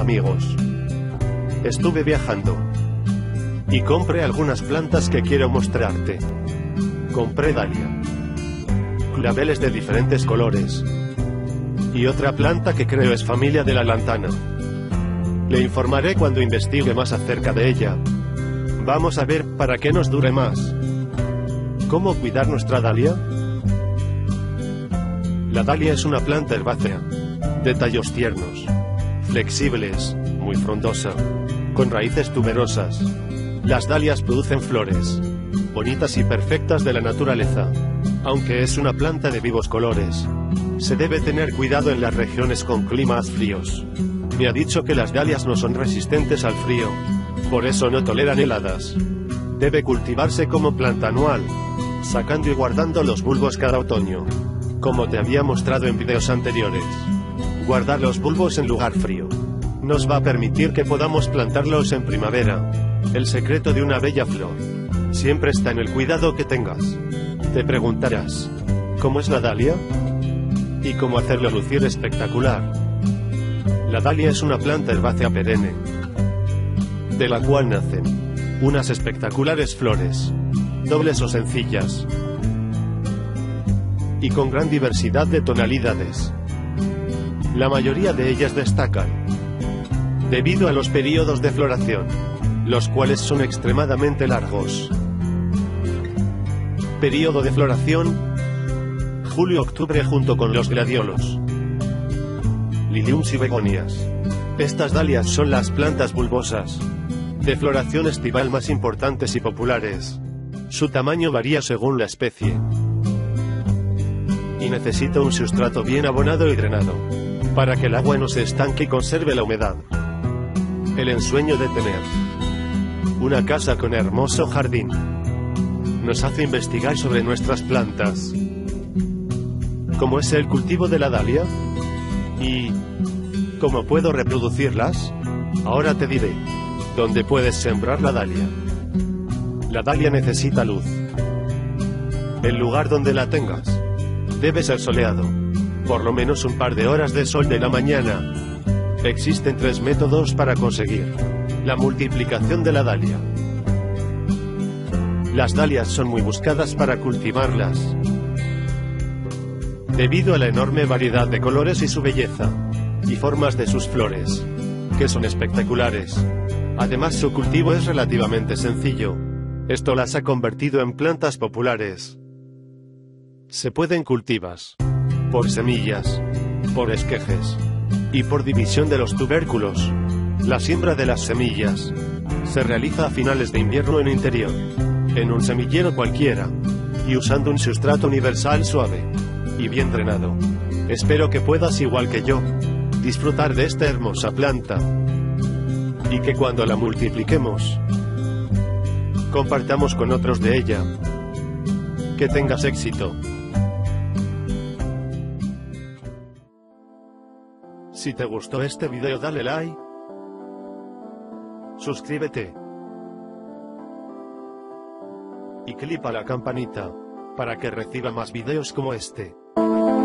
Amigos, estuve viajando y compré algunas plantas que quiero mostrarte. Compré dalia, claveles de diferentes colores y otra planta que creo es familia de la lantana. Le informaré cuando investigue más acerca de ella. Vamos a ver para que nos dure más. ¿Cómo cuidar nuestra dalia? La dalia es una planta herbácea, de tallos tiernos, flexibles, muy frondosa, con raíces tuberosas. Las dalias producen flores, bonitas y perfectas de la naturaleza. Aunque es una planta de vivos colores, se debe tener cuidado en las regiones con climas fríos. Me ha dicho que las dalias no son resistentes al frío, por eso no toleran heladas. Debe cultivarse como planta anual, sacando y guardando los bulbos cada otoño, como te había mostrado en videos anteriores. Guardar los bulbos en lugar frío nos va a permitir que podamos plantarlos en primavera. El secreto de una bella flor siempre está en el cuidado que tengas. Te preguntarás, ¿cómo es la dalia? ¿Y cómo hacerlo lucir espectacular? La dalia es una planta herbácea perenne, de la cual nacen unas espectaculares flores, dobles o sencillas, y con gran diversidad de tonalidades. La mayoría de ellas destacan debido a los periodos de floración, los cuales son extremadamente largos. Período de floración: julio-octubre junto con los gladiolos, liliums y begonias. Estas dalias son las plantas bulbosas de floración estival más importantes y populares. Su tamaño varía según la especie y necesita un sustrato bien abonado y drenado, para que el agua no se estanque y conserve la humedad. El ensueño de tener una casa con hermoso jardín nos hace investigar sobre nuestras plantas. ¿Cómo es el cultivo de la dalia? ¿Y cómo puedo reproducirlas? Ahora te diré dónde puedes sembrar la dalia. La dalia necesita luz. El lugar donde la tengas debe ser soleado, por lo menos un par de horas de sol de la mañana. Existen 3 métodos para conseguir la multiplicación de la dalia. Las dalias son muy buscadas para cultivarlas, debido a la enorme variedad de colores y su belleza, y formas de sus flores, que son espectaculares. Además, su cultivo es relativamente sencillo. Esto las ha convertido en plantas populares. Se pueden cultivar por semillas, por esquejes y por división de los tubérculos. La siembra de las semillas se realiza a finales de invierno en interior, en un semillero cualquiera, y usando un sustrato universal suave y bien drenado. Espero que puedas, igual que yo, disfrutar de esta hermosa planta, y que cuando la multipliquemos, compartamos con otros de ella. Que tengas éxito. Si te gustó este video, dale like, suscríbete y clica la campanita para que reciba más videos como este.